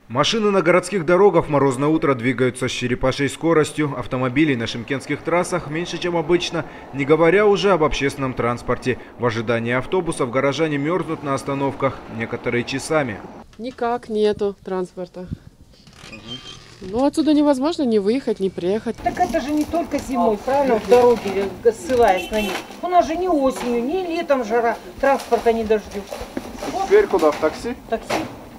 Машины на городских дорогах в морозное утро двигаются с черепашьей скоростью. Автомобилей на шымкентских трассах меньше, чем обычно, не говоря уже об общественном транспорте. В ожидании автобусов горожане мерзнут на остановках, некоторые часами. Никак нету транспорта. Ну, отсюда невозможно ни выехать, ни приехать. Так это же не только зимой, правильно, в дороге, ссылаясь на них. У нас же ни осенью, ни летом жара, транспорта не дождешься. Теперь куда, в такси? Такси.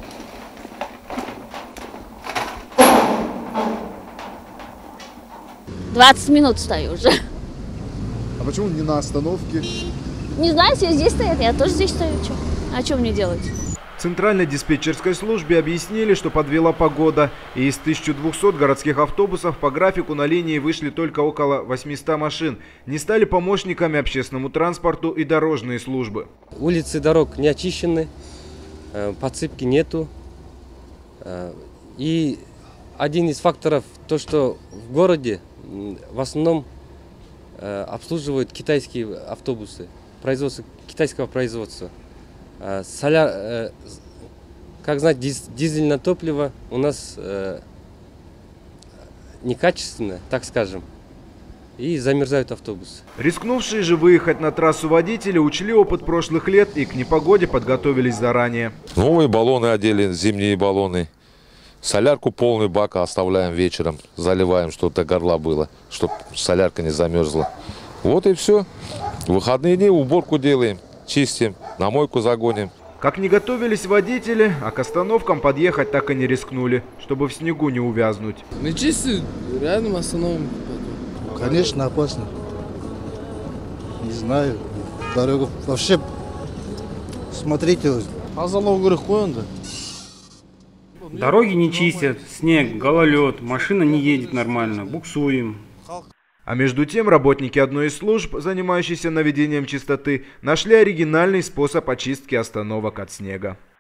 «20 минут стою уже. А почему не на остановке? Не знаю, все здесь стоят, я тоже здесь стою. Чё? А что мне делать? В центральной диспетчерской службе объяснили, что подвела погода. И из 1200 городских автобусов по графику на линии вышли только около 800 машин. Не стали помощниками общественному транспорту и дорожные службы. Улицы дорог не очищены, подсыпки нету. И один из факторов, то что в городе в основном обслуживают китайские автобусы, китайского производства. Как знать, дизельное топливо у нас некачественное, так скажем, и замерзают автобусы. Рискнувшие же выехать на трассу водители учли опыт прошлых лет и к непогоде подготовились заранее. Новые баллоны одели, зимние баллоны. Солярку полный бак оставляем вечером, заливаем, чтобы до горла было, чтобы солярка не замерзла. Вот и все. В выходные дни уборку делаем, чистим, на мойку загоним. Как не готовились водители, а к остановкам подъехать так и не рискнули, чтобы в снегу не увязнуть. Мы чистим, рядом остановим. Конечно, опасно. Не знаю. Дорога вообще, смотрите. Дороги не чистят, снег, гололед, машина не едет нормально, буксуем. А между тем работники одной из служб, занимающиеся наведением чистоты, нашли оригинальный способ очистки остановок от снега.